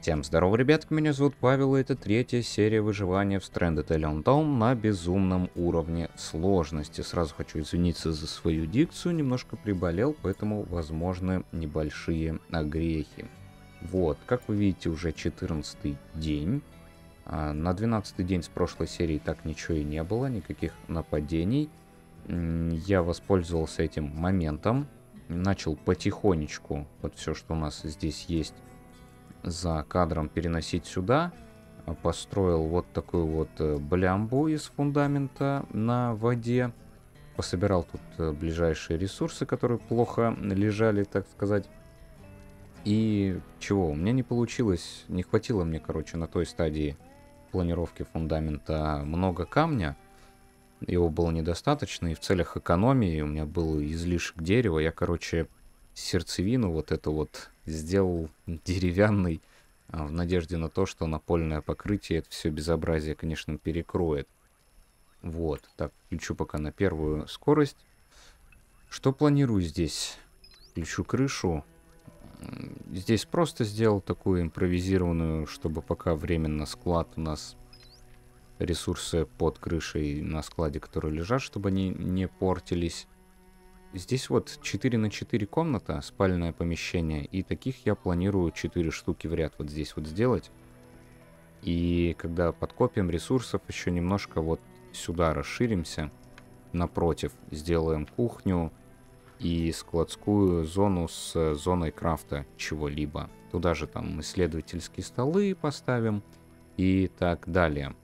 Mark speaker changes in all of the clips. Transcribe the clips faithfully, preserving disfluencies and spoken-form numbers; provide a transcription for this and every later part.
Speaker 1: Всем здорово, ребятки, меня зовут Павел, и это третья серия выживания в Stranded Alone Dawn на безумном уровне сложности. Сразу хочу извиниться за свою дикцию, немножко приболел, поэтому возможны небольшие огрехи. Вот, как вы видите, уже четырнадцатый день. А на двенадцатый день с прошлой серии так ничего и не было, никаких нападений. Я воспользовался этим моментом, начал потихонечку вот все, что у нас здесь есть, за кадром переносить сюда. Построил вот такую вот блямбу из фундамента на воде. Пособирал тут ближайшие ресурсы, которые плохо лежали, так сказать. И чего? У меня не получилось, не хватило мне, короче, на той стадии планировки фундамента много камня. Его было недостаточно, и в целях экономии у меня был излишек дерева. Я, короче, сердцевину вот эту вот сделал деревянной, в надежде на то, что напольное покрытие это все безобразие, конечно, перекроет. Вот, так, включу пока на первую скорость. Что планирую здесь? Включу крышу. Здесь просто сделал такую импровизированную, чтобы пока временно склад у нас, ресурсы под крышей на складе, которые лежат, чтобы они не портились. Здесь вот четыре на четыре комната, спальное помещение, и таких я планирую четыре штуки в ряд вот здесь вот сделать. И когда подкопим ресурсов, еще немножко вот сюда расширимся, напротив, сделаем кухню и складскую зону с зоной крафта чего-либо. Туда же там исследовательские столы поставим и так далее.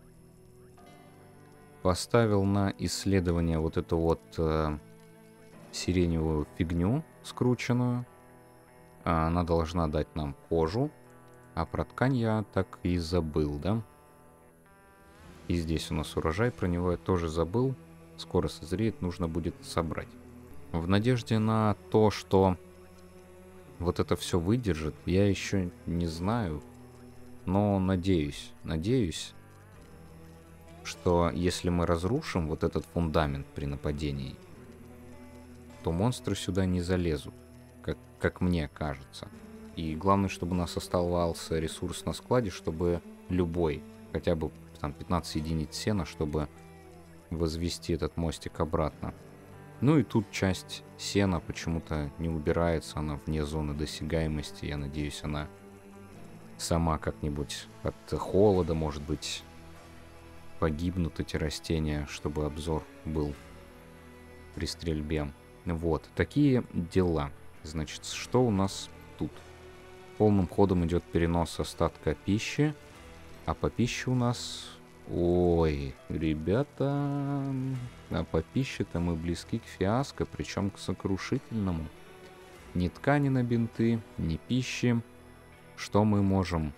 Speaker 1: Поставил на исследование вот эту вот э, сиреневую фигню скрученную. Она должна дать нам кожу. А про ткань я так и забыл, да? И здесь у нас урожай, про него я тоже забыл. Скоро созреет, нужно будет собрать. В надежде на то, что вот это все выдержит, я еще не знаю. Но надеюсь, надеюсь, что если мы разрушим вот этот фундамент при нападении, то монстры сюда не залезут, как, как мне кажется. И главное, чтобы у нас оставался ресурс на складе, чтобы любой, хотя бы там пятнадцать единиц сена, чтобы возвести этот мостик обратно. Ну и тут часть сена почему-то не убирается, она вне зоны досягаемости. Я надеюсь, она сама как-нибудь от холода, может быть, погибнут эти растения, чтобы обзор был при стрельбе. Вот, такие дела. Значит, что у нас тут? Полным ходом идет перенос остатка пищи. А по пище у нас... Ой, ребята... А по пище-то мы близки к фиаско, причем к сокрушительному. Ни ткани на бинты, ни пищи. Что мы можем?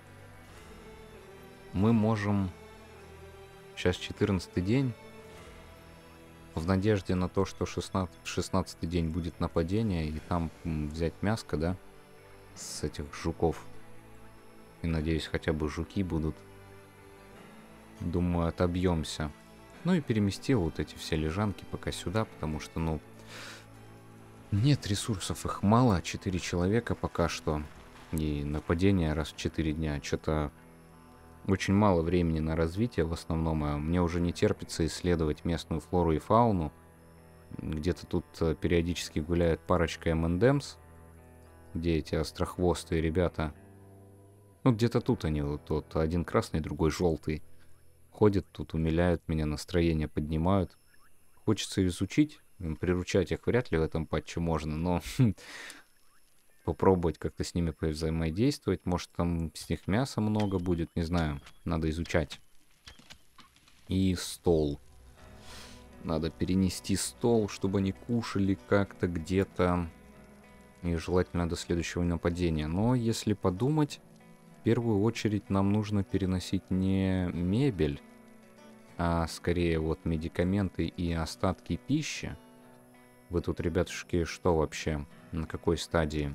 Speaker 1: Мы можем... Сейчас четырнадцатый день. В надежде на то, что шестнадцатый день будет нападение, и там взять мяско, да, с этих жуков. И надеюсь, хотя бы жуки будут. Думаю, отобьемся. Ну и переместил вот эти все лежанки пока сюда, потому что, ну, нет ресурсов, их мало, четыре человека пока что. И нападение раз в четыре дня. Что-то очень мало времени на развитие в основном, а мне уже не терпится исследовать местную флору и фауну. Где-то тут периодически гуляет парочка эм энд эмс, где эти острохвостые ребята. Ну, где-то тут они, вот, вот один красный, другой желтый. Ходят тут, умиляют меня, настроение поднимают. Хочется изучить, приручать их вряд ли в этом патче можно, но попробовать как-то с ними повзаимодействовать. Может, там с них мяса много будет, не знаю. Надо изучать. И стол. Надо перенести стол, чтобы они кушали как-то где-то. И желательно до следующего нападения. Но если подумать, в первую очередь нам нужно переносить не мебель, а скорее вот медикаменты и остатки пищи. Вы тут, ребятушки, что вообще? На какой стадии?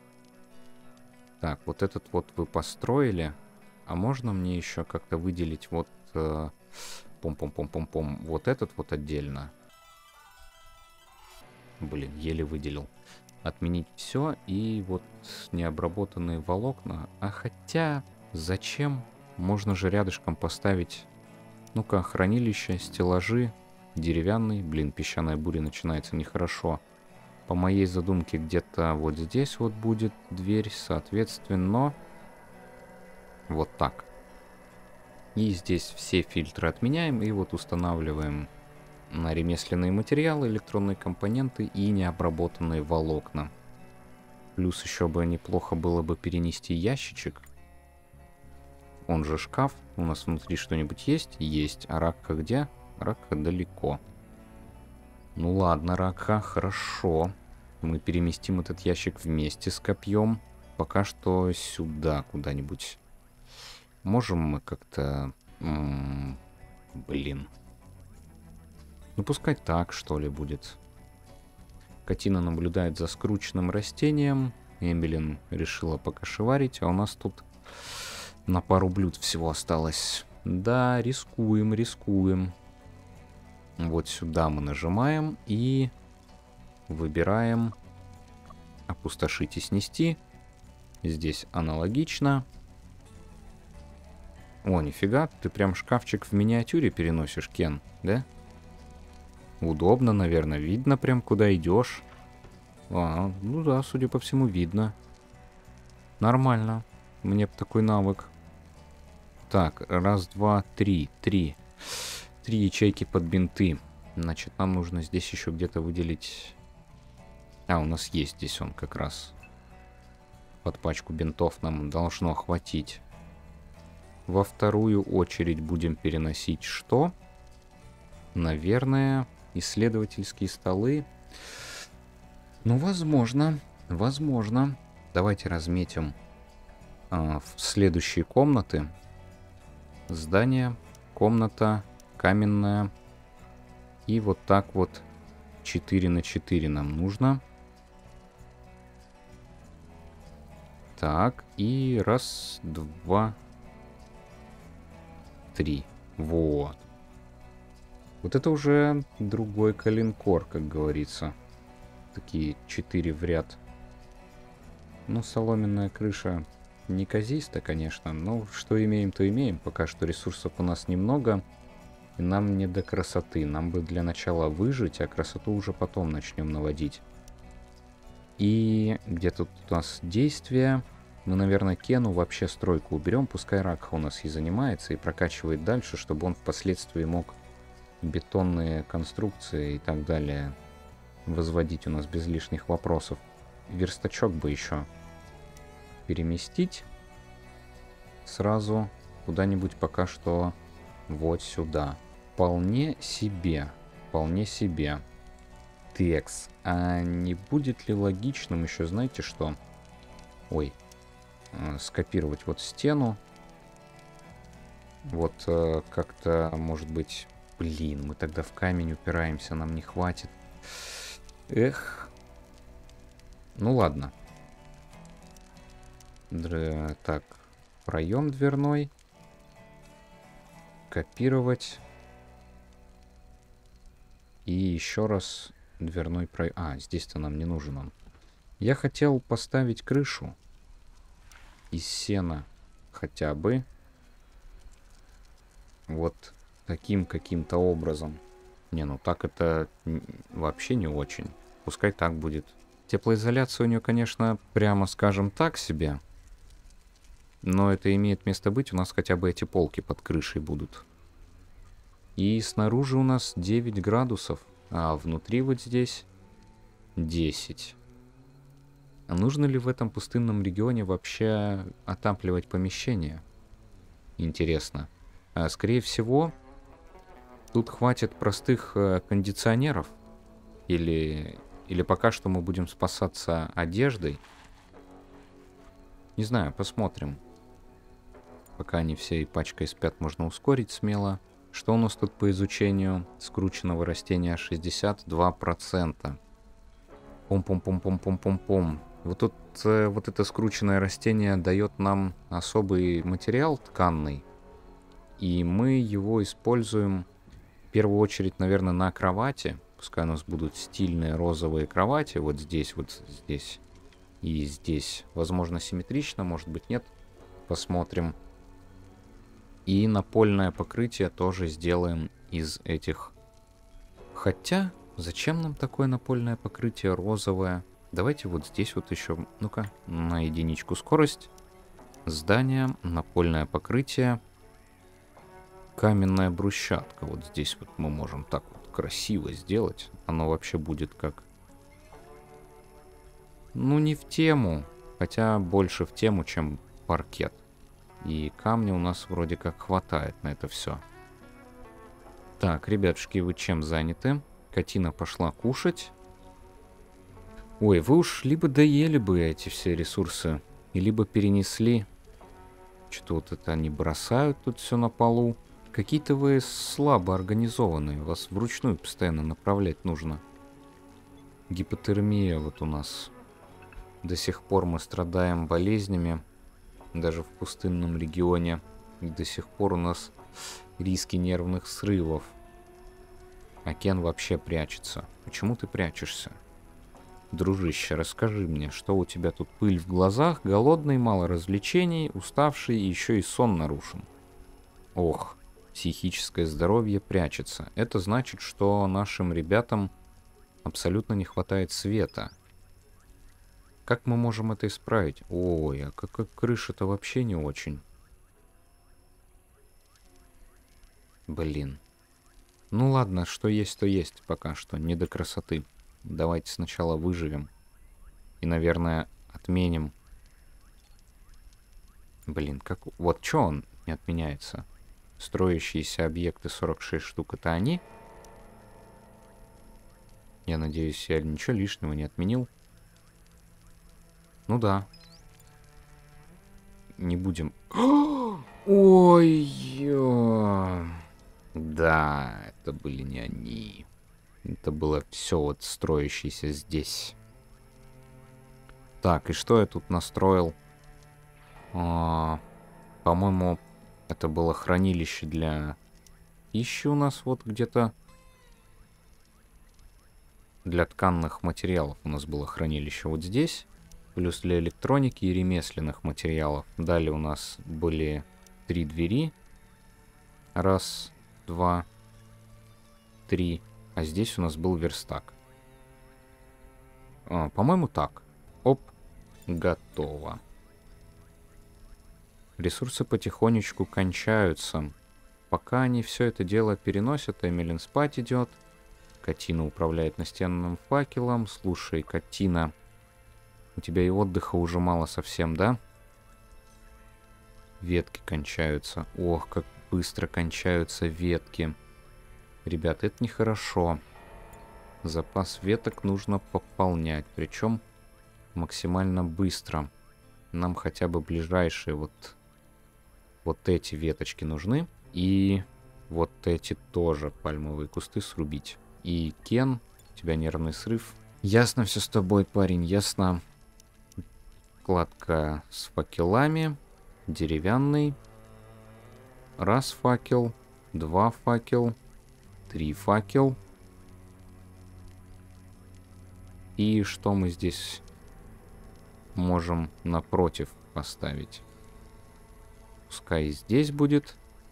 Speaker 1: Так, вот этот вот вы построили. А можно мне еще как-то выделить вот... Э, пом-пом-пом-пом-пом. Вот этот вот отдельно. Блин, еле выделил. отменить все и вот необработанные волокна. А хотя, зачем? Можно же рядышком поставить, ну-ка, хранилище, стеллажи, деревянный. Блин, песчаная буря начинается нехорошо. По моей задумке где-то вот здесь вот будет дверь, соответственно, вот так. И здесь все фильтры отменяем и вот устанавливаем на ремесленные материалы, электронные компоненты и необработанные волокна. Плюс еще бы неплохо было бы перенести ящичек. Он же шкаф. У нас внутри что-нибудь есть? Есть. А рака где? Рака далеко. Ну ладно, рака, хорошо. Мы переместим этот ящик вместе с копьем. Пока что сюда куда-нибудь. Можем мы как-то... М-м, блин. Ну пускай так, что ли, будет. Катина наблюдает за скрученным растением. Эмилин решила покашеварить, а у нас тут на пару блюд всего осталось. Да, рискуем, рискуем. Вот сюда мы нажимаем и выбираем опустошить и снести. Здесь аналогично. О, нифига, ты прям шкафчик в миниатюре переносишь, Кен, да? Удобно, наверное, видно прям, куда идешь. А, ну да, судя по всему, видно. Нормально. Мне бы такой навык. Так, раз, два, три, три. Три ячейки под бинты. Значит, нам нужно здесь еще где-то выделить... А, у нас есть здесь он как раз. Под пачку бинтов нам должно хватить. Во вторую очередь будем переносить что? Наверное, исследовательские столы. Ну, возможно. Возможно. Давайте разметим а, в следующие комнаты. Здание, комната, каменная. И вот так вот четыре на четыре нам нужно. Так, и раз, два, три. Вот. Вот это уже другой калинкор, как говорится. Такие четыре в ряд. Ну, соломенная крыша неказиста, конечно. Но что имеем, то имеем. Пока что ресурсов у нас немного. И нам не до красоты. Нам бы для начала выжить, а красоту уже потом начнем наводить. И где тут у нас действия? Мы, наверное, Кену вообще стройку уберем. Пускай Ракха у нас и занимается, и прокачивает дальше, чтобы он впоследствии мог бетонные конструкции и так далее возводить у нас без лишних вопросов. Верстачок бы еще переместить сразу куда-нибудь пока что вот сюда. Вполне себе. Вполне себе. Текс. А не будет ли логичным еще, знаете что? Ой. Э, скопировать вот стену. Вот э, как-то, может быть... Блин, мы тогда в камень упираемся, нам не хватит. Эх. Ну ладно. Др... Так, проем дверной. Копировать. И еще раз дверной проем. А, здесь-то нам не нужен он. Я хотел поставить крышу из сена хотя бы. Вот таким каким-то образом. Не, ну так это вообще не очень. Пускай так будет. Теплоизоляция у нее, конечно, прямо скажем так себе. Но это имеет место быть. У нас хотя бы эти полки под крышей будут. И снаружи у нас девять градусов. А внутри вот здесь десять. А нужно ли в этом пустынном регионе вообще отапливать помещение? Интересно. А, скорее всего, тут хватит простых э, кондиционеров. Или, или пока что мы будем спасаться одеждой. Не знаю, посмотрим. Пока они все и пачкой спят, можно ускорить смело. Что у нас тут по изучению скрученного растения? шестьдесят два процента. Пум-пум-пум-пум-пум-пум-пум. Вот тут э, вот это скрученное растение дает нам особый материал тканный. И мы его используем в первую очередь, наверное, на кровати. Пускай у нас будут стильные розовые кровати. Вот здесь, вот здесь и здесь. Возможно, симметрично, может быть, нет. Посмотрим. И напольное покрытие тоже сделаем из этих. Хотя, зачем нам такое напольное покрытие розовое? Давайте вот здесь вот еще, ну-ка, на единичку скорость. Здание, напольное покрытие, каменная брусчатка. Вот здесь вот мы можем так вот красиво сделать. Оно вообще будет как... Ну, не в тему, хотя больше в тему, чем паркет. И камня у нас вроде как хватает на это все. Так, ребятушки, вы чем заняты? Катина пошла кушать. Ой, вы уж либо доели бы эти все ресурсы, и либо перенесли. Что-то вот это они бросают тут все на полу. Какие-то вы слабо организованные. Вас вручную постоянно направлять нужно. Гипотермия вот у нас. До сих пор мы страдаем болезнями. Даже в пустынном регионе. И до сих пор у нас риски нервных срывов. А Кен вообще прячется. Почему ты прячешься? Дружище, расскажи мне, что у тебя тут пыль в глазах, голодный, мало развлечений, уставший и еще и сон нарушен. Ох, психическое здоровье прячется. Это значит, что нашим ребятам абсолютно не хватает света. Как мы можем это исправить? Ой, а как, как крыша-то вообще не очень. Блин. Ну ладно, что есть, то есть пока что, не до красоты. Давайте сначала выживем. И, наверное, отменим. Блин, как... Вот что он не отменяется? Строящиеся объекты сорок шесть штук, это они? Я надеюсь, я ничего лишнего не отменил. Ну да. Не будем... Ой, да, это были не они. Это было все вот строящееся здесь. Так, и что я тут настроил? А, по-моему, это было хранилище для пищи у нас вот где-то. Для тканных материалов у нас было хранилище вот здесь. Плюс для электроники и ремесленных материалов. Далее у нас были три двери. Раз, два, три. А здесь у нас был верстак. А, по-моему, так. Оп, готово. Ресурсы потихонечку кончаются. Пока они все это дело переносят, Эмилин спать идет. Катина управляет настенным факелом. Слушай, Катина, у тебя и отдыха уже мало совсем, да? Ветки кончаются. Ох, как быстро кончаются ветки. Ребята, это нехорошо. Запас веток нужно пополнять. Причем максимально быстро. Нам хотя бы ближайшие вот, вот эти веточки нужны. И вот эти тоже пальмовые кусты срубить. И Кен, у тебя нервный срыв. Ясно все с тобой, парень, ясно. Кладка с факелами. Деревянный. Раз факел. Два факел. Три факел. И что мы здесь можем напротив поставить? Пускай и здесь будет.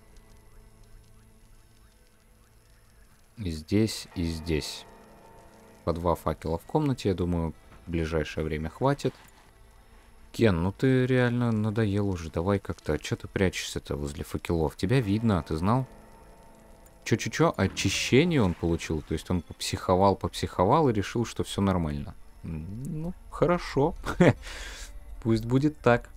Speaker 1: И здесь, и здесь. По два факела в комнате, я думаю, в ближайшее время хватит. Кен, ну ты реально надоел уже. Давай как-то. Чё ты прячешься-то возле факелов? Тебя видно, ты знал? Чё-чё-чё? Очищение он получил. То есть он попсиховал, попсиховал и решил, что все нормально. Ну, хорошо. Пусть будет так.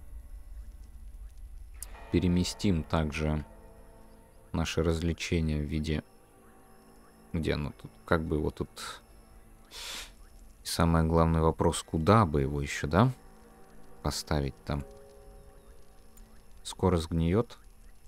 Speaker 1: Переместим также наше развлечение в виде... Где оно тут? Как бы его тут... Самый главный вопрос, куда бы его еще, да? Поставить там. Скоро сгниет.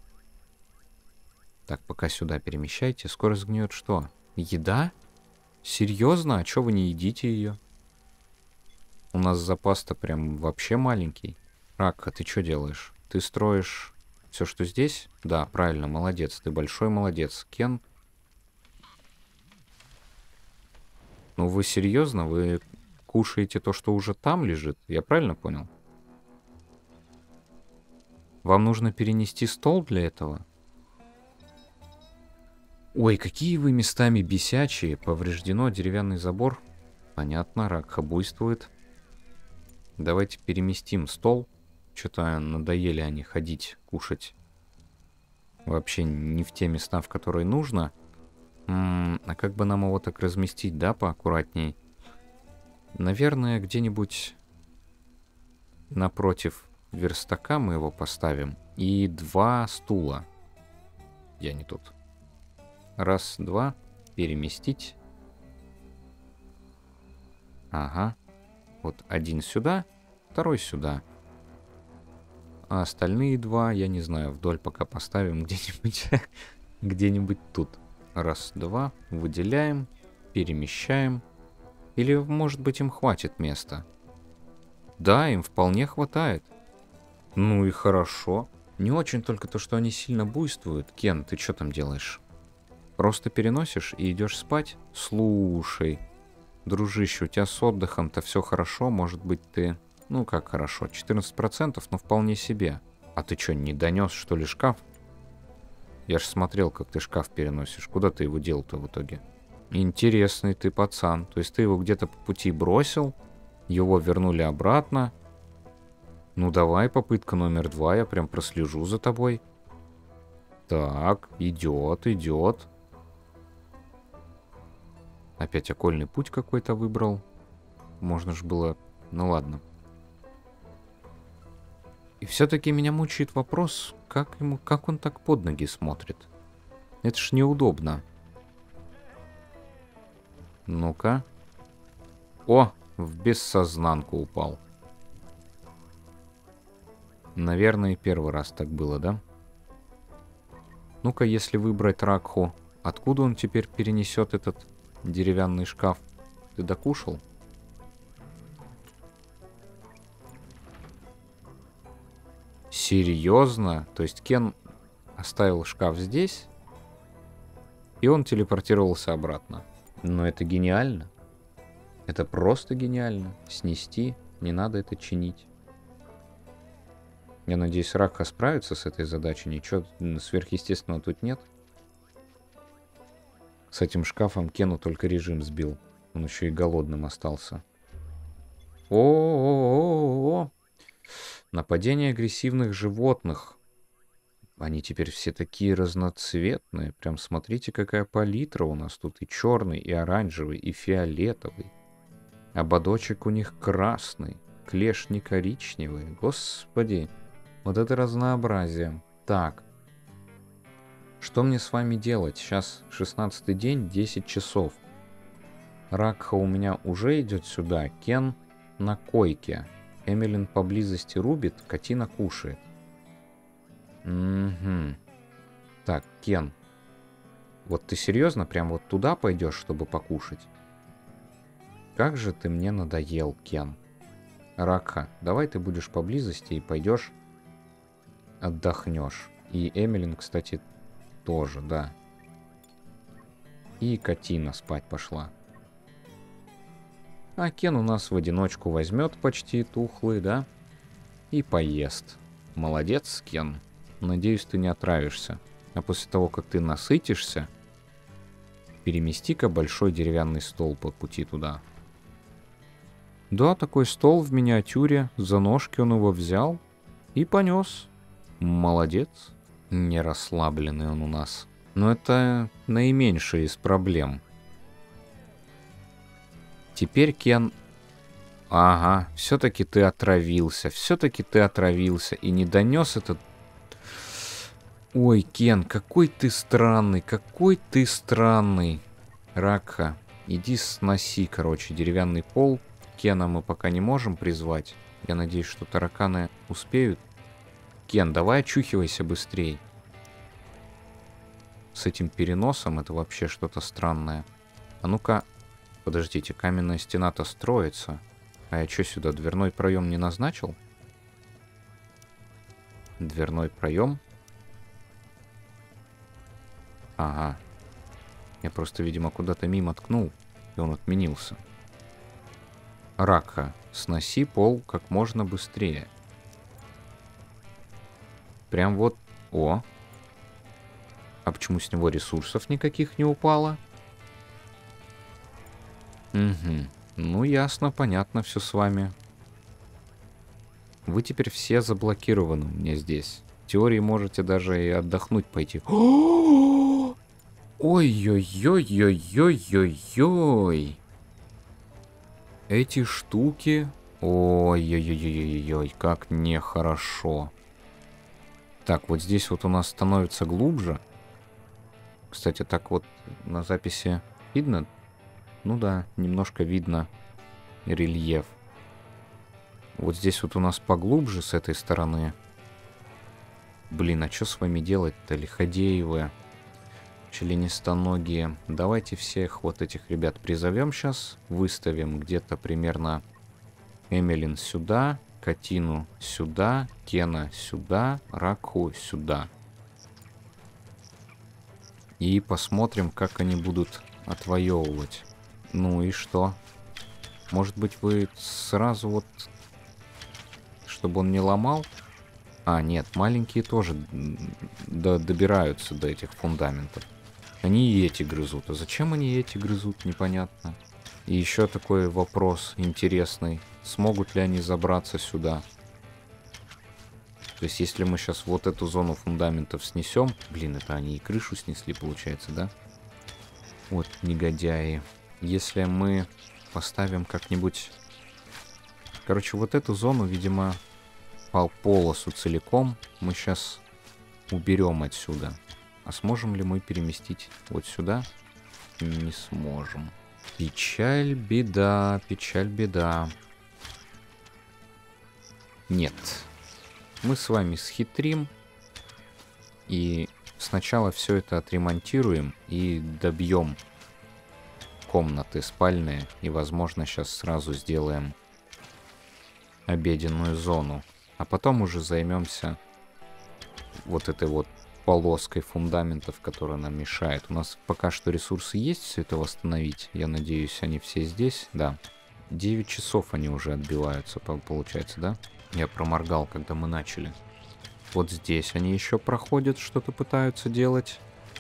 Speaker 1: Так, пока сюда перемещайте. Скоро сгниет что? Еда? Серьезно? А чё вы не едите ее? У нас запас-то прям вообще маленький. Рак, а ты что делаешь? Ты строишь все, что здесь? Да, правильно, молодец. Ты большой молодец. Кен. Ну вы серьезно? Вы кушаете то, что уже там лежит? Я правильно понял? Вам нужно перенести стол для этого? Ой, какие вы местами бесячие. Повреждено деревянный забор. Понятно, Ракха буйствует. Давайте переместим стол. Что-то надоели они ходить, кушать. Вообще не в те места, в которые нужно. М-м, а как бы нам его так разместить, да, поаккуратней? Наверное, где-нибудь напротив верстака мы его поставим. И два стула. Я не тут. Раз, два. Переместить. Ага. Вот один сюда, второй сюда. А остальные два, я не знаю, вдоль пока поставим где-нибудь где-нибудь тут. Раз, два. Выделяем. Перемещаем. Или, может быть, им хватит места? Да, им вполне хватает. Ну и хорошо. Не очень только то, что они сильно буйствуют. Кен, ты что там делаешь? Просто переносишь и идешь спать? Слушай, дружище, у тебя с отдыхом-то все хорошо. Может быть, ты... Ну, как хорошо, четырнадцать процентов, но вполне себе. А ты что, не донес, что ли, шкаф? Я ж смотрел, как ты шкаф переносишь. Куда ты его дел-то в итоге? Интересный ты пацан. То есть ты его где-то по пути бросил, его вернули обратно. Ну давай, попытка номер два, я прям прослежу за тобой. Так, идет, идет. Опять окольный путь какой-то выбрал. Можно ж было... Ну ладно. И все-таки меня мучает вопрос, как ему, как он так под ноги смотрит. Это ж неудобно. Ну-ка. О, в бессознанку упал. Наверное, первый раз так было, да? Ну-ка, если выбрать Ракху, откуда он теперь перенесет этот деревянный шкаф? Ты докушал? Серьезно? То есть Кен оставил шкаф здесь, и он телепортировался обратно. Но это гениально. Это просто гениально. Снести, не надо это чинить. Я надеюсь, Ракха справится с этой задачей. Ничего сверхъестественного тут нет. С этим шкафом Кену только режим сбил. Он еще и голодным остался. О-о-о-о-о! Нападение агрессивных животных. Они теперь все такие разноцветные. Прям смотрите, какая палитра у нас тут. И черный, и оранжевый, и фиолетовый. Ободочек у них красный. Клешни коричневые. Господи. Вот это разнообразие. Так. Что мне с вами делать? Сейчас шестнадцатый день, десять часов. Ракха у меня уже идет сюда. Кен на койке. Эмилин поблизости рубит, Катина кушает. Угу. Так, Кен. Вот ты серьезно прям вот туда пойдешь, чтобы покушать? Как же ты мне надоел, Кен. Ракха, давай ты будешь поблизости и пойдешь отдохнешь. И Эмилин, кстати, тоже, да. И Катина спать пошла. А Кен у нас в одиночку возьмет почти тухлый, да? И поест. Молодец, Кен. Надеюсь, ты не отравишься. А после того, как ты насытишься, перемести-ка большой деревянный стол по пути туда. Да, такой стол в миниатюре. За ножки он его взял и понес. Молодец. Не расслабленный он у нас. Но это наименьшая из проблем. Теперь Кен... Ага, все-таки ты отравился. Все-таки ты отравился. И не донес этот... Ой, Кен, какой ты странный. Какой ты странный. Ракха, иди сноси, короче, деревянный пол. Кена мы пока не можем призвать. Я надеюсь, что тараканы успеют. Кен, давай очухивайся быстрей. С этим переносом это вообще что-то странное. А ну-ка... Подождите, каменная стена-то строится. А я что, сюда дверной проем не назначил? Дверной проем? Ага. Я просто, видимо, куда-то мимо ткнул. И принципе, он отменился. Ракха, сноси пол как можно быстрее. Прям вот... О! А почему с него ресурсов никаких не упало? Угу. Ну, ясно, понятно все с вами. Вы теперь все заблокированы у меня здесь. В теории можете даже и отдохнуть пойти. Ой-ой-ой-ой-ой-ой-ой. Эти штуки... Ой-ой-ой-ой-ой, как нехорошо. Так, вот здесь вот у нас становится глубже. Кстати, так вот на записи видно? Ну да, немножко видно рельеф. Вот здесь вот у нас поглубже с этой стороны. Блин, а что с вами делать-то, лиходеевые, членистоногие? Давайте всех вот этих ребят призовем сейчас. Выставим где-то примерно Эмилин сюда, Катину сюда, Кена сюда, Ракху сюда. И посмотрим, как они будут отвоевывать. Ну и что? Может быть, вы сразу вот... Чтобы он не ломал? А, нет, маленькие тоже до добираются до этих фундаментов. Они и эти грызут. А зачем они эти грызут, непонятно. И еще такой вопрос интересный. Смогут ли они забраться сюда? То есть, если мы сейчас вот эту зону фундаментов снесем... Блин, это они и крышу снесли, получается, да? Вот, негодяи. Если мы поставим как-нибудь... Короче, вот эту зону, видимо, по полосу целиком мы сейчас уберем отсюда. А сможем ли мы переместить вот сюда? Не сможем. Печаль, беда, печаль, беда. Нет. Мы с вами схитрим. И сначала все это отремонтируем и добьем комнаты спальные. И, возможно, сейчас сразу сделаем обеденную зону. А потом уже займемся вот этой вот полоской фундаментов, которая нам мешает. У нас пока что ресурсы есть все это восстановить. Я надеюсь, они все здесь. Да. девять часов они уже отбиваются, получается, да? Я проморгал, когда мы начали. Вот здесь они еще проходят, что-то пытаются делать.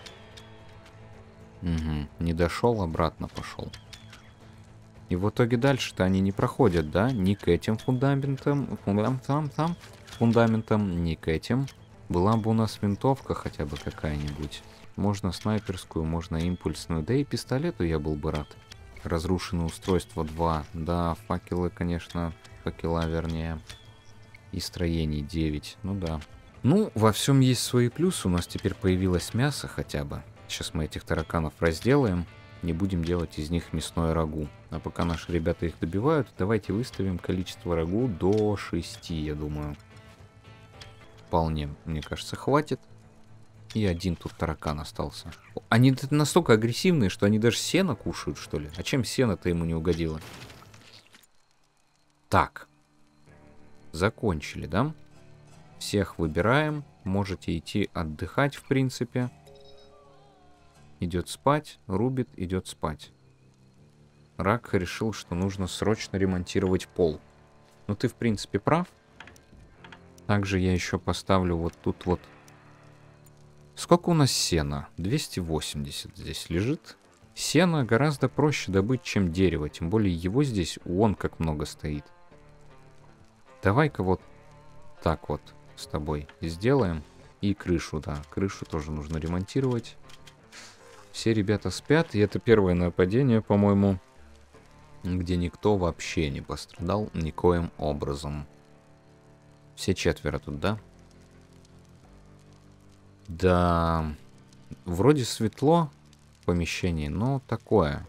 Speaker 1: Угу. Не дошел, обратно пошел. И в итоге дальше-то они не проходят, да? Ни к этим фундаментам, фундаментам, там, фундаментам, ни к этим. Была бы у нас винтовка хотя бы какая-нибудь. Можно снайперскую, можно импульсную. Да и пистолету я был бы рад. Разрушенное устройство два. Да, факелы, конечно, факела вернее. И строений девять. Ну да. Ну, во всем есть свои плюсы. У нас теперь появилось мясо хотя бы. Сейчас мы этих тараканов разделаем. Не будем делать из них мясное рагу. А пока наши ребята их добивают, давайте выставим количество рагу до шести, я думаю. Вполне, мне кажется, хватит. И один тут таракан остался. Они настолько агрессивные, что они даже сено кушают, что ли? А чем сено-то ему не угодило? Так. Закончили, да? Всех выбираем. Можете идти отдыхать, в принципе. Идет спать, рубит, идет спать. Ракха решил, что нужно срочно ремонтировать пол. Ну, ты, в принципе, прав. Также я еще поставлю вот тут вот... Сколько у нас сена? двести восемьдесят здесь лежит. Сено гораздо проще добыть, чем дерево. Тем более его здесь вон как много стоит. Давай-ка вот так вот с тобой сделаем. И крышу, да. Крышу тоже нужно ремонтировать. Все ребята спят. И это первое нападение, по-моему, где никто вообще не пострадал никоим образом. Все четверо тут, да? Да, вроде светло в помещении, но такое.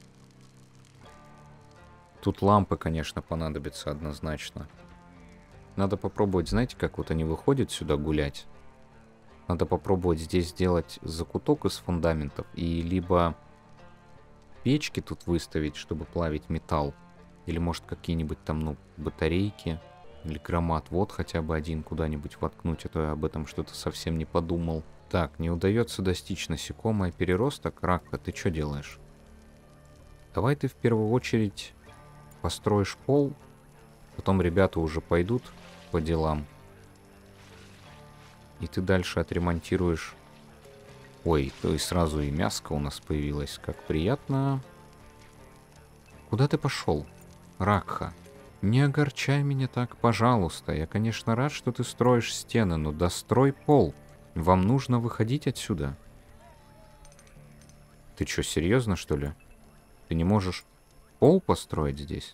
Speaker 1: Тут лампы, конечно, понадобятся однозначно. Надо попробовать, знаете, как вот они выходят сюда гулять. Надо попробовать здесь сделать закуток из фундаментов. И либо печки тут выставить, чтобы плавить металл. Или, может, какие-нибудь там, ну, батарейки. Или громоотвод хотя бы один куда-нибудь воткнуть, а то я об этом что-то совсем не подумал. Так, не удается достичь насекомое переросток. Ракха, ты что делаешь? Давай ты в первую очередь построишь пол, потом ребята уже пойдут по делам. И ты дальше отремонтируешь. Ой, то есть сразу и мяско у нас появилось. Как приятно. Куда ты пошел, Ракха? Не огорчай меня так, пожалуйста. Я, конечно, рад, что ты строишь стены, но дострой пол. Вам нужно выходить отсюда. Ты что, серьезно, что ли? Ты не можешь пол построить здесь?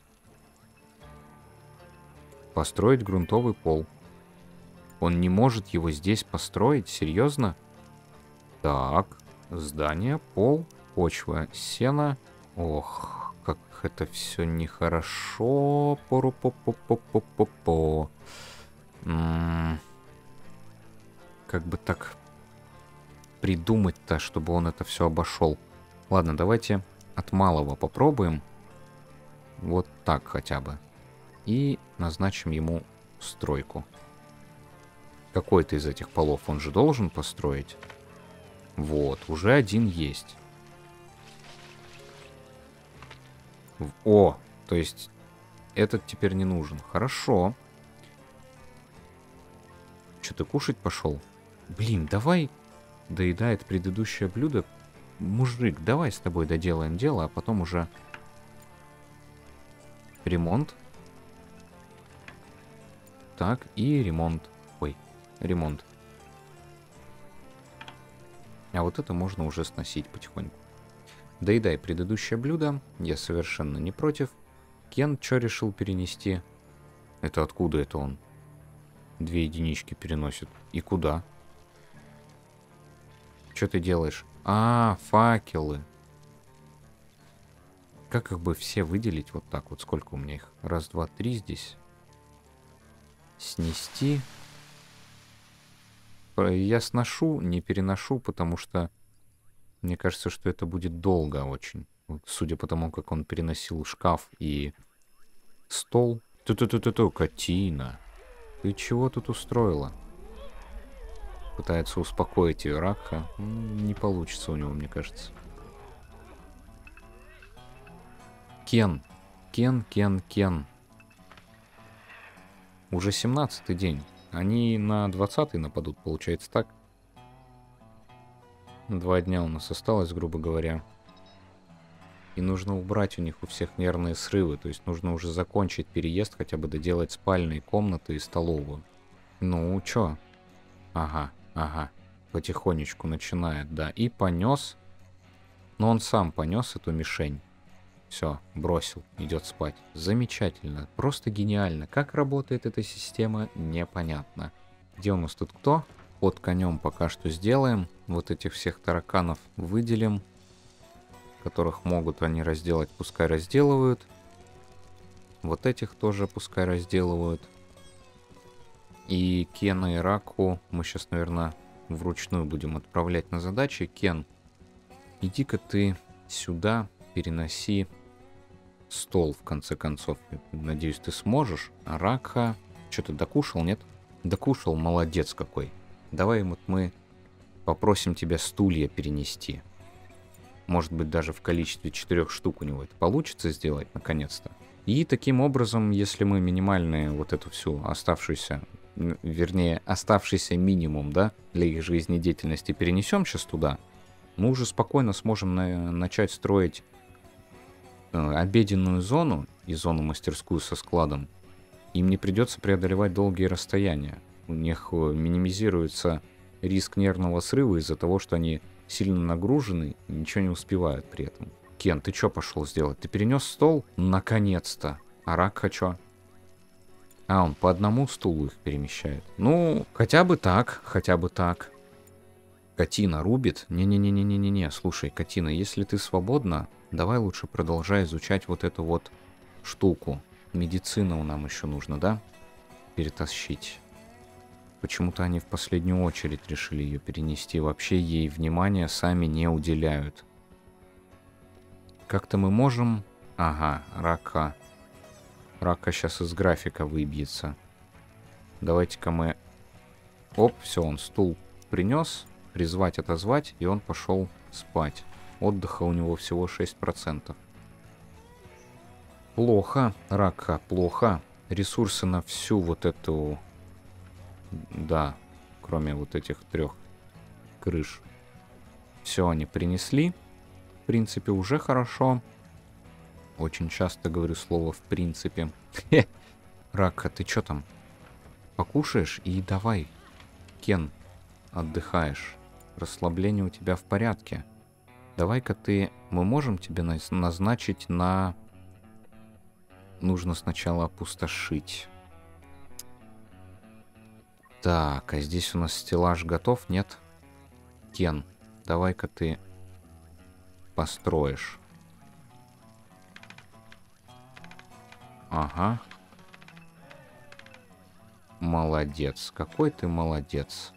Speaker 1: Построить грунтовый пол. Он не может его здесь построить? Серьезно? Так, здание, пол, почва, сено. Ох, как это все нехорошо. Пору-по-по-по-по-по-по. М-м. Как бы так придумать-то, чтобы он это все обошел? Ладно, давайте от малого попробуем. Вот так хотя бы. И назначим ему стройку. Какой-то из этих полов он же должен построить. Вот, уже один есть. О, то есть этот теперь не нужен. Хорошо. Что, ты кушать пошел? Блин, давай доедает предыдущее блюдо. Мужик, давай с тобой доделаем дело, а потом уже ремонт. Так, и ремонт. Ой, ремонт. А вот это можно уже сносить потихоньку. Доедай предыдущее блюдо. Я совершенно не против. Кен что решил перенести? Это откуда это он? Две единички переносит. И куда? Что ты делаешь? А, факелы. Как их бы все выделить вот так вот? Сколько у меня их? Раз, два, три здесь. Снести. Я сношу, не переношу, потому что мне кажется, что это будет долго очень. Вот, судя по тому, как он переносил шкаф и стол. Ту-ту-ту-ту-ту, Катина. Ты чего тут устроила? Пытается успокоить ее Ракха. Не получится у него, мне кажется. Кен. Кен, Кен, Кен. Уже семнадцатый день. Они на двадцатый нападут, получается так. Два дня у нас осталось, грубо говоря. И нужно убрать у них у всех нервные срывы. То есть нужно уже закончить переезд, хотя бы доделать спальные комнаты и столовую. Ну, чё? Ага, ага. Потихонечку начинает, да. И понес. Но он сам понес эту мишень. Все, бросил, идет спать. Замечательно, просто гениально. Как работает эта система, непонятно. Где у нас тут кто? Под конем пока что сделаем. Вот этих всех тараканов выделим. Которых могут они разделать, пускай разделывают. Вот этих тоже пускай разделывают. И Кена и Раку мы сейчас, наверное, вручную будем отправлять на задачи. Кен, иди-ка ты сюда, переноси стол, в конце концов. Надеюсь, ты сможешь. А Ракха... Что, ты докушал, нет? Докушал, молодец какой. Давай вот мы попросим тебя стулья перенести. Может быть, даже в количестве четырех штук у него это получится сделать, наконец-то. И таким образом, если мы минимальные вот эту всю оставшуюся, вернее, оставшийся минимум, да, для их жизнедеятельности перенесем сейчас туда, мы уже спокойно сможем на- начать строить э, обеденную зону и зону-мастерскую со складом. Им не придется преодолевать долгие расстояния. У них минимизируется риск нервного срыва из-за того, что они сильно нагружены и ничего не успевают при этом. Кен, ты что пошел сделать? Ты перенес стол? Наконец-то. А Ракха чё? А, он по одному стулу их перемещает. Ну, хотя бы так, хотя бы так. Катина рубит? Не-не-не-не-не-не. Слушай, Катина, если ты свободна, давай лучше продолжай изучать вот эту вот штуку. Медицину нам еще нужно, да? Перетащить. Почему-то они в последнюю очередь решили ее перенести. Вообще ей внимания сами не уделяют. Как-то мы можем... Ага, Рака. Рака сейчас из графика выбьется. Давайте-ка мы... Оп, все, он стул принес. Призвать, отозвать, и он пошел спать. Отдыха у него всего шесть процентов. Плохо, Рака, плохо. Ресурсы на всю вот эту... Да, кроме вот этих трех крыш. Все они принесли. В принципе, уже хорошо. Очень часто говорю слово «в принципе». Рака, ты чё там? Покушаешь и давай. Кен, отдыхаешь. Расслабление у тебя в порядке. Давай-ка ты... Мы можем тебе наз- назначить на... Нужно сначала опустошить. Так, а здесь у нас стеллаж готов, нет? Кен, давай-ка ты построишь. Ага. Молодец. Какой ты молодец.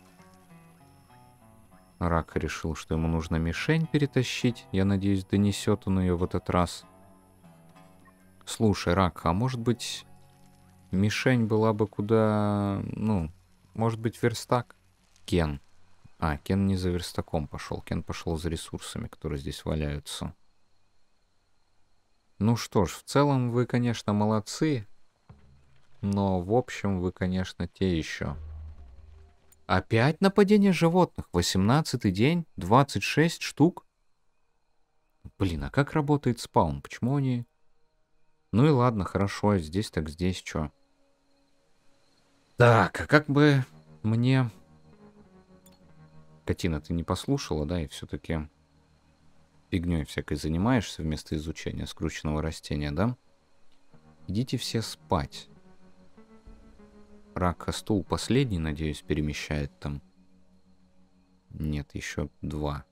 Speaker 1: Рак решил, что ему нужно мишень перетащить. Я надеюсь, донесет он ее в этот раз. Слушай, Рак, а может быть, мишень была бы куда... Ну, может быть, верстак? Кен. А, Кен не за верстаком пошел. Кен пошел за ресурсами, которые здесь валяются. Ну что ж, в целом вы, конечно, молодцы. Но, в общем, вы, конечно, те еще. Опять нападение животных. восемнадцатый день, двадцать шесть штук. Блин, а как работает спаун? Почему они... Ну и ладно, хорошо, здесь так здесь, чё. Так, а как бы мне... Катина, ты не послушала, да, и все-таки фигней всякой занимаешься вместо изучения скрученного растения, да? Идите все спать. Рака стул последний, надеюсь, перемещает там. Нет, еще два.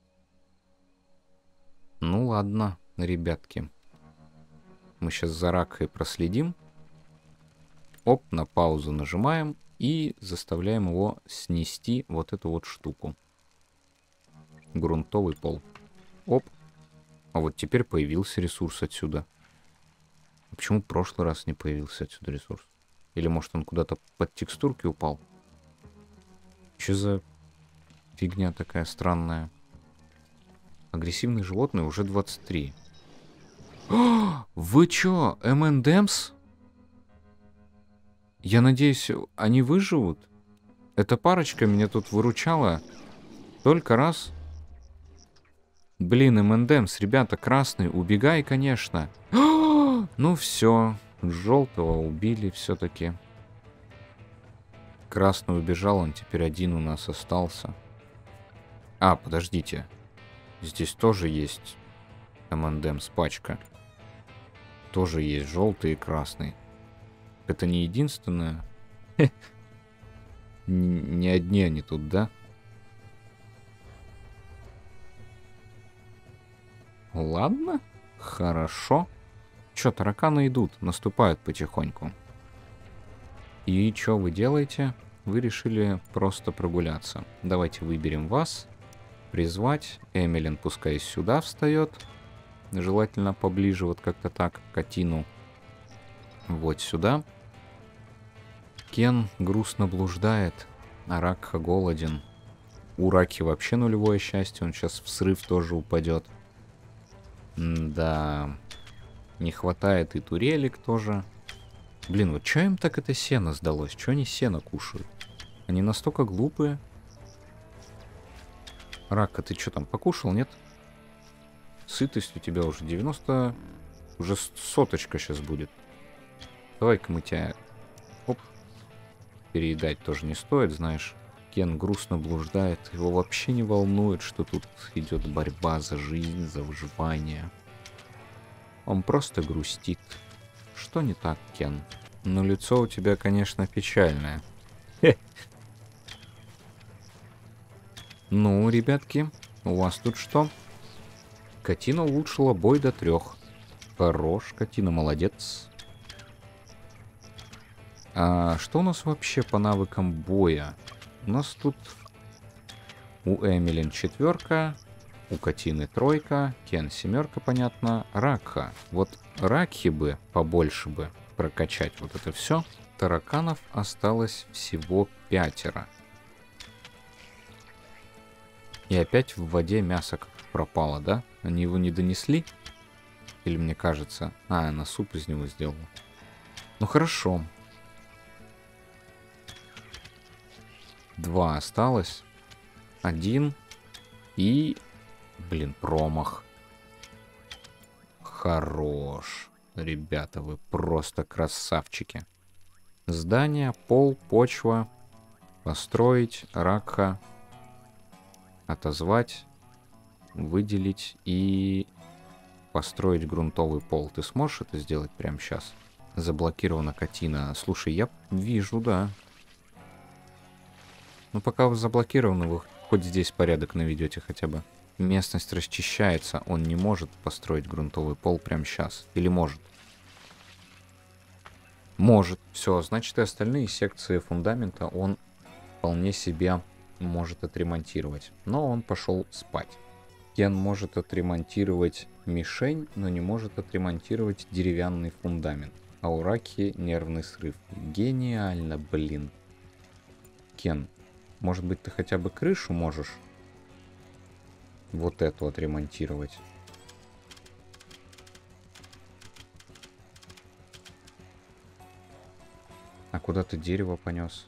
Speaker 1: Ну ладно, ребятки. Мы сейчас за Ракой проследим. Оп, на паузу нажимаем и заставляем его снести вот эту вот штуку. Грунтовый пол. Оп. А вот теперь появился ресурс отсюда. А почему в прошлый раз не появился отсюда ресурс? Или может он куда-то под текстурки упал? Что за фигня такая странная? Агрессивные животные уже двадцать три. О, вы чё, эм энд эмс? Я надеюсь, они выживут? Эта парочка меня тут выручала только раз. Блин, эм энд эмс, ребята, красный, убегай, конечно. О, ну все, желтого убили все-таки. Красный убежал, он теперь один у нас остался. А, подождите. Здесь тоже есть эм энд эмс пачка. Тоже есть желтый и красный. Это не единственное. Не одни они тут, да? Ладно, хорошо. Чё, тараканы идут, наступают потихоньку. И что вы делаете? Вы решили просто прогуляться. Давайте выберем вас. Призвать. Эмилин пускай сюда встает. Желательно поближе, вот как-то так, к Катину. Вот сюда. Кен грустно блуждает, а Ракха голоден. У Раки вообще нулевое счастье, он сейчас в срыв тоже упадет. Да, не хватает и турелек тоже. Блин, вот что им так это сено сдалось? Что они сено кушают? Они настолько глупые. Рака, ты что там, покушал, нет? Сытость у тебя уже девяносто... Уже соточка сейчас будет. Давай-ка мы тебя... Оп. Переедать тоже не стоит, знаешь. Кен грустно блуждает. Его вообще не волнует, что тут идет борьба за жизнь, за выживание. Он просто грустит. Что не так, Кен? Но лицо у тебя, конечно, печальное. Хе. Ну, ребятки, у вас тут что? Катина улучшила бой до трех. Хорош, Катина, молодец. А что у нас вообще по навыкам боя? У нас тут у Эмилин четверка, у Катины тройка, Кен семерка, понятно, Ракха. Вот Ракхи бы побольше бы прокачать вот это все. Тараканов осталось всего пятеро. И опять в воде мясо пропало, да? Они его не донесли? Или мне кажется... А, она суп из него сделала. Ну хорошо. Два осталось. Один. И... Блин, промах. Хорош. Ребята, вы просто красавчики. Здание, пол, почва. Построить, ракха. Отозвать. Выделить и... Построить грунтовый пол. Ты сможешь это сделать прямо сейчас? Заблокирована катина. Слушай, я вижу, да. Ну, пока вы заблокированы, вы хоть здесь порядок наведете хотя бы. Местность расчищается. Он не может построить грунтовый пол прямо сейчас. Или может? Может. Все, значит, и остальные секции фундамента он вполне себе может отремонтировать. Но он пошел спать. Кен может отремонтировать мишень, но не может отремонтировать деревянный фундамент. А у Ракхи нервный срыв. Гениально, блин. Кен, может быть, ты хотя бы крышу можешь вот эту отремонтировать? А куда ты дерево понес?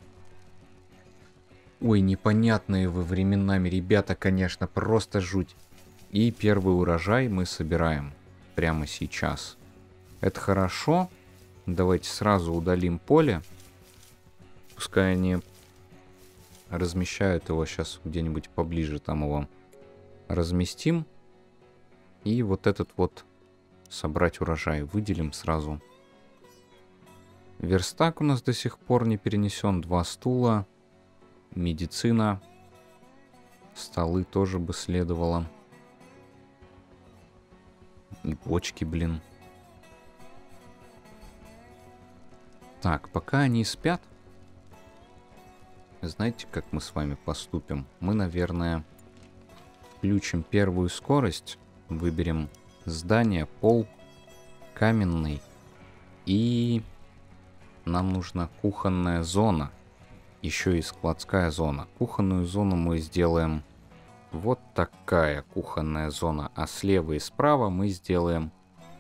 Speaker 1: Ой, непонятные вы временами, ребята, конечно, просто жуть. И первый урожай мы собираем прямо сейчас. Это хорошо. Давайте сразу удалим поле. Пускай они размещают его сейчас где-нибудь поближе. Там его разместим. И вот этот вот собрать урожай выделим сразу. Верстак у нас до сих пор не перенесен. Два стула. Медицина. Столы тоже бы следовало. И бочки, блин. Так, пока они спят, знаете, как мы с вами поступим? Мы, наверное, включим первую скорость, выберем здание, пол, каменный, и нам нужна кухонная зона, еще и складская зона. Кухонную зону мы сделаем вот такая кухонная зона, а слева и справа мы сделаем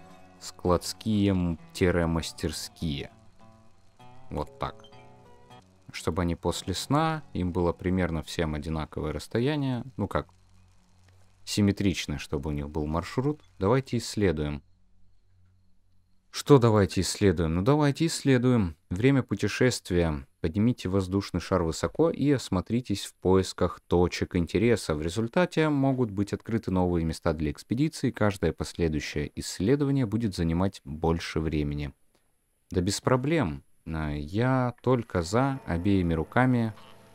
Speaker 1: складские-мастерские. Вот так. Чтобы они после сна, им было примерно всем одинаковое расстояние. Ну как, симметричное, чтобы у них был маршрут. Давайте исследуем. Что давайте исследуем? Ну давайте исследуем. Время путешествия. Поднимите воздушный шар высоко и осмотритесь в поисках точек интереса. В результате могут быть открыты новые места для экспедиции. Каждое последующее исследование будет занимать больше времени. Да без проблем. Я только за, обеими руками.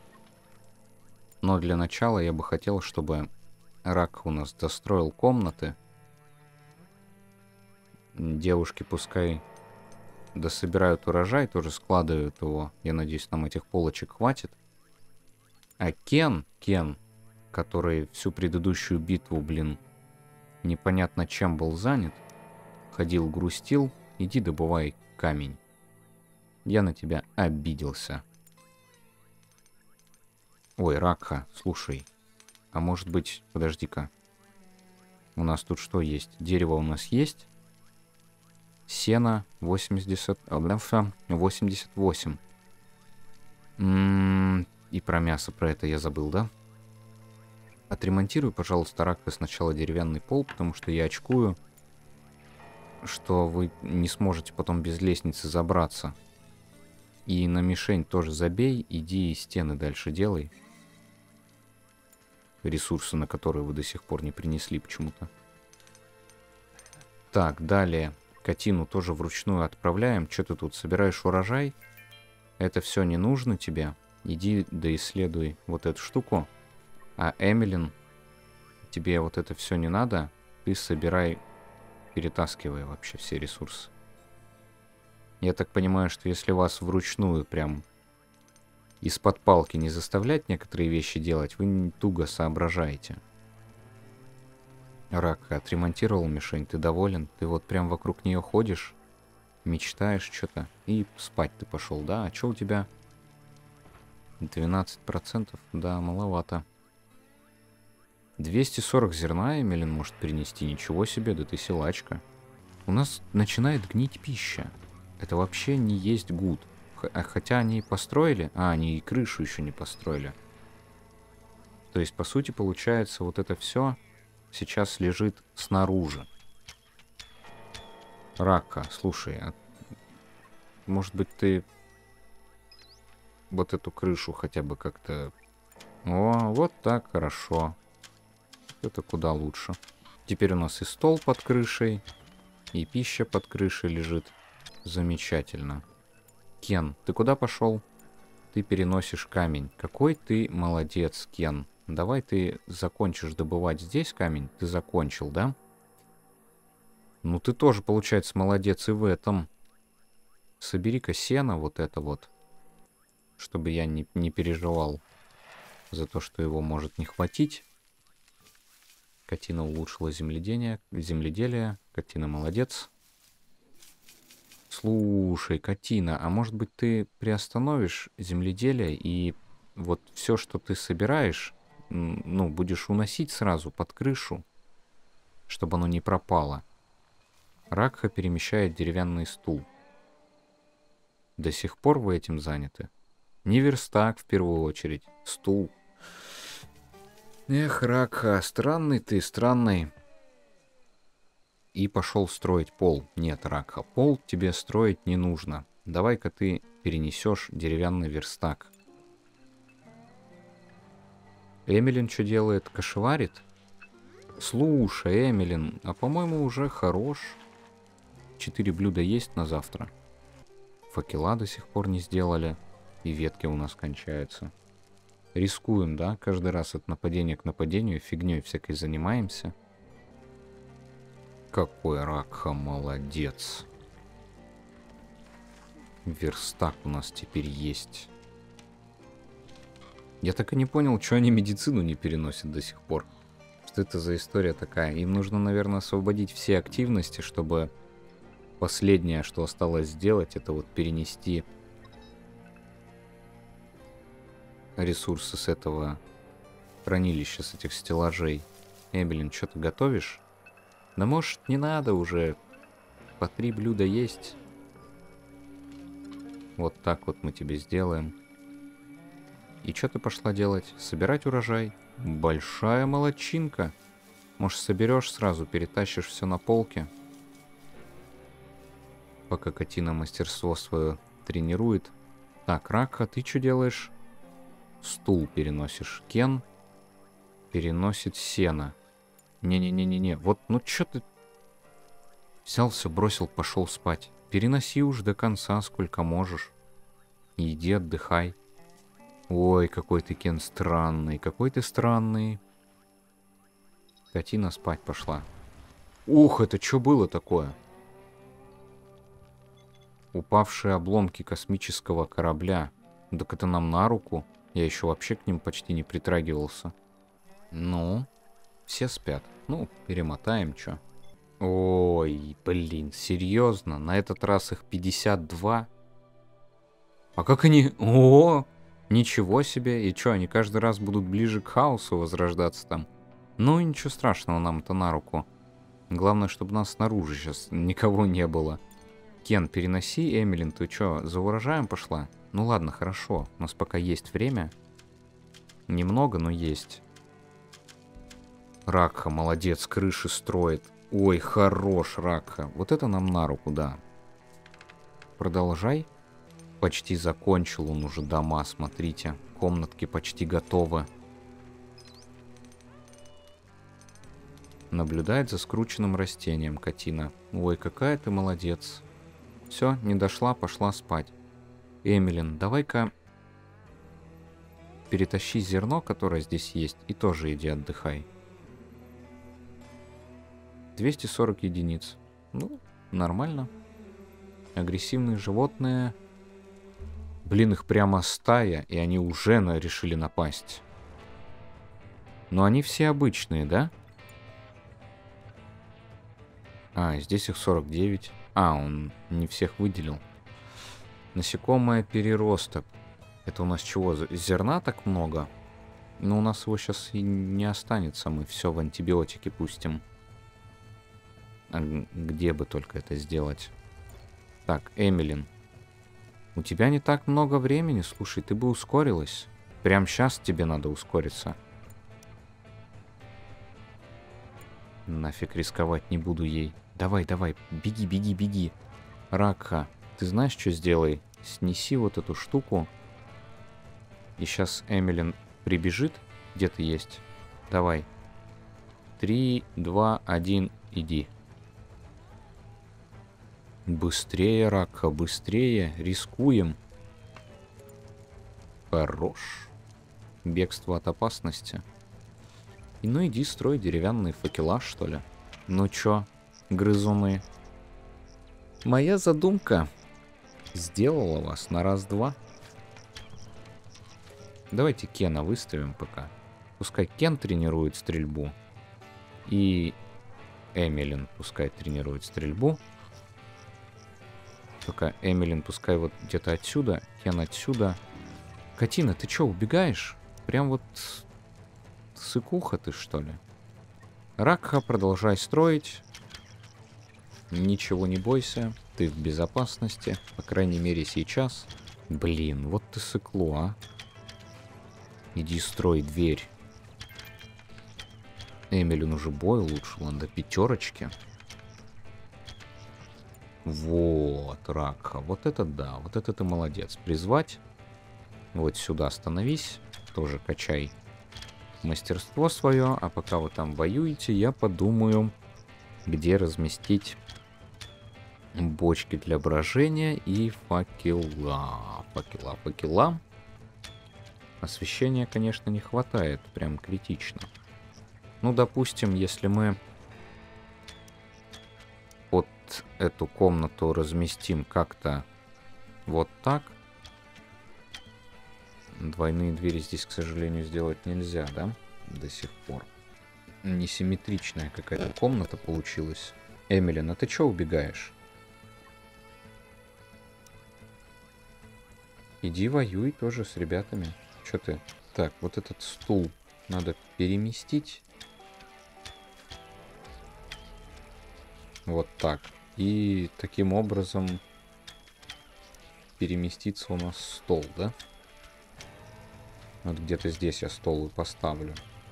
Speaker 1: Но для начала я бы хотел, чтобы Рак у нас достроил комнаты. Девушки пускай дособирают урожай, тоже складывают его. Я надеюсь, нам этих полочек хватит. А Кен, Кен, который всю предыдущую битву, блин, непонятно чем был занят, ходил, грустил, иди добывай камень. Я на тебя обиделся. Ой, Ракха, слушай. А может быть, подожди-ка. У нас тут что есть? Дерево у нас есть. Сено восемьдесят, восемьдесят восемь. М-м-м, и про мясо, про это я забыл, да? Отремонтируй, пожалуйста, Ракха, сначала деревянный пол, потому что я очкую, что вы не сможете потом без лестницы забраться. И на мишень тоже забей, иди и стены дальше делай. Ресурсы, на которые вы до сих пор не принесли почему-то. Так, далее. Катину тоже вручную отправляем. Что ты тут собираешь урожай? Это все не нужно тебе. Иди да исследуй вот эту штуку. А Эмилин, тебе вот это все не надо. Ты собирай, перетаскивай вообще все ресурсы. Я так понимаю, что если вас вручную прям из-под палки не заставлять некоторые вещи делать, вы туго соображаете. Рак, отремонтировал мишень, ты доволен? Ты вот прям вокруг нее ходишь, мечтаешь что-то, и спать ты пошел, да? А что у тебя? двенадцать процентов? Да, маловато. двести сорок зерна Эмилин может принести, ничего себе, да ты силачка. У нас начинает гнить пища. Это вообще не есть гуд. Хотя они построили... А, они и крышу еще не построили. То есть, по сути, получается, вот это все сейчас лежит снаружи. Рака, слушай, а может быть, ты вот эту крышу хотя бы как-то... О, вот так, хорошо. Это куда лучше. Теперь у нас и стол под крышей, и пища под крышей лежит. Замечательно. Кен, ты куда пошел? Ты переносишь камень. Какой ты молодец, Кен. Давай ты закончишь добывать здесь камень. Ты закончил, да? Ну ты тоже, получается, молодец и в этом. Собери-ка сено вот это вот. Чтобы я не, не переживал за то, что его может не хватить. Катина улучшила земледение. Земледелие. Катина молодец. Слушай, Катина, а может быть ты приостановишь земледелие и вот все, что ты собираешь, ну, будешь уносить сразу под крышу, чтобы оно не пропало. Ракха перемещает деревянный стул. До сих пор вы этим заняты? Не верстак в первую очередь, стул. Эх, Ракха, странный ты, странный. И пошел строить пол. Нет, Ракха, пол тебе строить не нужно. Давай-ка ты перенесешь деревянный верстак. Эмилин что делает? Кошеварит? Слушай, Эмилин, а по-моему уже хорош. Четыре блюда есть на завтра. Факела до сих пор не сделали. И ветки у нас кончаются. Рискуем, да? Каждый раз от нападения к нападению фигней всякой занимаемся. Какой Ракха молодец. Верстак у нас теперь есть. Я так и не понял, что они медицину не переносят до сих пор. Что это за история такая? Им нужно, наверное, освободить все активности, чтобы последнее, что осталось сделать, это вот перенести ресурсы с этого хранилища, с этих стеллажей. Эбелин, что ты готовишь? Да может, не надо уже. По три блюда есть. Вот так вот мы тебе сделаем. И что ты пошла делать? Собирать урожай? Большая молодчинка. Может, соберешь сразу, перетащишь все на полке? Пока Катина мастерство свое тренирует. Так, Ракха, ты что делаешь? Стул переносишь. Кен переносит сено. Не-не-не-не-не. Вот, ну чё ты... Взял все, бросил, пошел спать. Переноси уж до конца, сколько можешь. Иди, отдыхай. Ой, какой ты, Кен, странный. Какой ты странный. Катина спать пошла. Ух, это что было такое? Упавшие обломки космического корабля. Так это нам на руку. Я еще вообще к ним почти не притрагивался. Ну... Все спят. Ну, перемотаем, чё. Ой, блин, серьезно? На этот раз их пятьдесят два? А как они... О, ничего себе. И чё, они каждый раз будут ближе к хаосу возрождаться там? Ну, ничего страшного, нам это на руку. Главное, чтобы нас снаружи сейчас никого не было. Кен, переноси. Эмилин, ты чё, за урожаем пошла? Ну ладно, хорошо. У нас пока есть время. Немного, но есть. Ракха, молодец, крыши строит. Ой, хорош, Ракха. Вот это нам на руку, да. Продолжай. Почти закончил он уже дома, смотрите. Комнатки почти готовы. Наблюдает за скрученным растением Катина. Ой, какая ты молодец. Все, не дошла, пошла спать. Эмилин, давай-ка перетащи зерно, которое здесь есть, и тоже иди отдыхай. двести сорок единиц. Ну, нормально. Агрессивные животные. Блин, их прямо стая, и они уже на... решили напасть. Но они все обычные, да? А, здесь их сорок девять. А, он не всех выделил. Насекомое переросток. Это у нас чего? Зерна так много? Но у нас его сейчас и не останется. Мы все в антибиотики пустим. А где бы только это сделать? Так, Эмилин. У тебя не так много времени, слушай, ты бы ускорилась. Прям сейчас тебе надо ускориться. Нафиг рисковать не буду ей. Давай, давай, беги, беги, беги. Ракха, ты знаешь, что сделай? Снеси вот эту штуку. И сейчас Эмилин прибежит. Где ты есть? Давай. Три, два, один, иди. Быстрее, Ракха, быстрее. Рискуем. Хорош. Бегство от опасности. И ну иди строй деревянные факела, что ли. Ну чё, грызуны? Моя задумка сделала вас на раз-два. Давайте Кена выставим пока. Пускай Кен тренирует стрельбу. И Эмилин пускай тренирует стрельбу. Только Эмилин пускай вот где-то отсюда, Кен отсюда. Катина, ты чё, убегаешь? Прям вот сыкуха ты, что ли? Ракха, продолжай строить. Ничего не бойся, ты в безопасности. По крайней мере сейчас. Блин, вот ты сыкло, а. Иди строй дверь. Эмилин уже бой улучшил, он до пятерочки. Вот, Ракха, вот это да, вот это ты молодец. Призвать. Вот сюда становись, тоже качай мастерство свое. А пока вы там воюете, я подумаю, где разместить бочки для брожения и факела. Факела, факела. Освещения, конечно, не хватает, прям критично. Ну, допустим, если мы вот эту комнату разместим как-то вот так. Двойные двери здесь, к сожалению, сделать нельзя, да? До сих пор. Несимметричная какая-то комната получилась. Эмилин, а ты чё убегаешь? Иди воюй тоже с ребятами. Чё ты? Так, вот этот стул надо переместить. Вот так. И таким образом переместится у нас стол, да? Вот где-то здесь я стол и поставлю.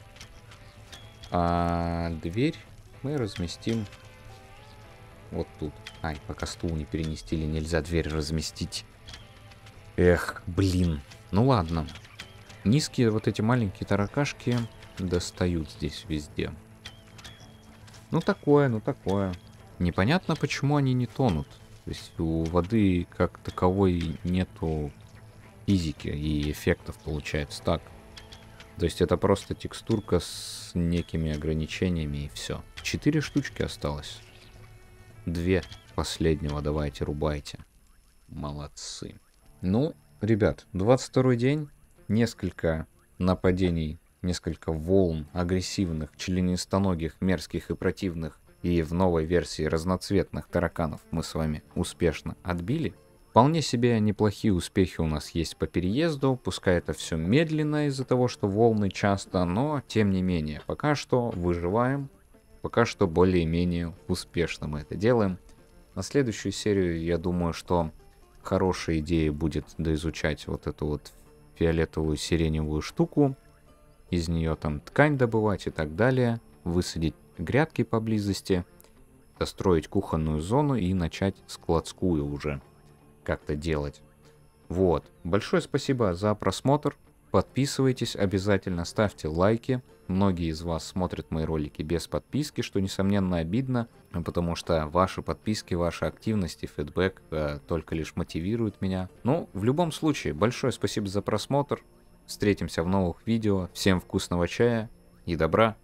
Speaker 1: А дверь мы разместим вот тут. Ай, пока стул не перенести, нельзя дверь разместить. Эх, блин. Ну ладно. Низкие вот эти маленькие таракашки достают здесь везде. Ну такое, ну такое. Непонятно, почему они не тонут. То есть у воды как таковой нету физики и эффектов, получается так. То есть это просто текстурка с некими ограничениями и все. Четыре штучки осталось. Две последнего давайте рубайте. Молодцы. Ну, ребят, двадцать второй день. Несколько нападений, несколько волн агрессивных, членистоногих, мерзких и противных. И в новой версии разноцветных тараканов мы с вами успешно отбили. Вполне себе неплохие успехи у нас есть по переезду. Пускай это все медленно из-за того, что волны часто, но тем не менее. Пока что выживаем. Пока что более-менее успешно мы это делаем. На следующую серию, я думаю, что хорошая идея будет доизучать вот эту вот фиолетовую сиреневую штуку. Из нее там ткань добывать и так далее. Высадить грядки поблизости. Достроить кухонную зону и начать складскую уже как-то делать. Вот. Большое спасибо за просмотр. Подписывайтесь обязательно, ставьте лайки. Многие из вас смотрят мои ролики без подписки, что, несомненно, обидно, потому что ваши подписки, ваша активность и фидбэк э, только лишь мотивируют меня. Ну, в любом случае, большое спасибо за просмотр. Встретимся в новых видео. Всем вкусного чая и добра.